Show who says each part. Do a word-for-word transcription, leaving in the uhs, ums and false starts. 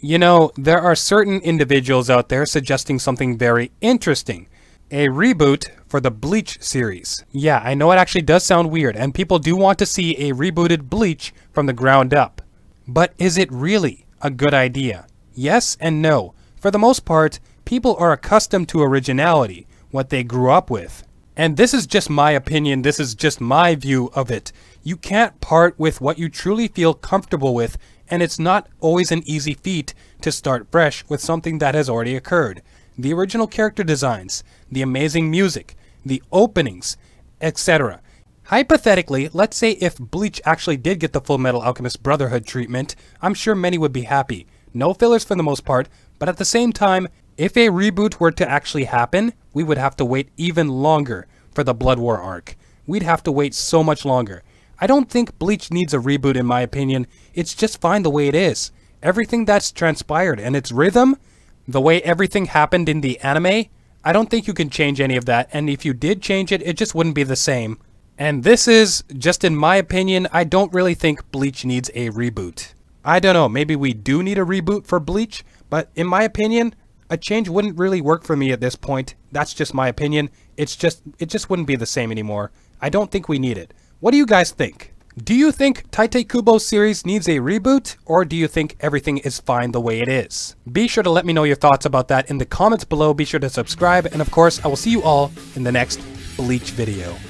Speaker 1: You know, there are certain individuals out there suggesting something very interesting. A reboot for the Bleach series. Yeah, I know it actually does sound weird, and people do want to see a rebooted Bleach from the ground up. But is it really a good idea? Yes and no. For the most part, people are accustomed to originality, what they grew up with. And this is just my opinion, this is just my view of it. You can't part with what you truly feel comfortable with, and it's not always an easy feat to start fresh with something that has already occurred. The original character designs, the amazing music, the openings, et cetera. Hypothetically, let's say if Bleach actually did get the Full Metal Alchemist Brotherhood treatment, I'm sure many would be happy. No fillers for the most part, but at the same time, if a reboot were to actually happen, we would have to wait even longer for the Blood War arc. We'd have to wait so much longer. I don't think Bleach needs a reboot in my opinion, it's just fine the way it is. Everything that's transpired and its rhythm, the way everything happened in the anime, I don't think you can change any of that, and if you did change it, it just wouldn't be the same. And this is, just in my opinion, I don't really think Bleach needs a reboot. I don't know, maybe we do need a reboot for Bleach, but in my opinion, a change wouldn't really work for me at this point. That's just my opinion. It's just, it just wouldn't be the same anymore. I don't think we need it. What do you guys think? Do you think Tite Kubo's series needs a reboot, or do you think everything is fine the way it is? Be sure to let me know your thoughts about that in the comments below. Be sure to subscribe, and of course, I will see you all in the next Bleach video.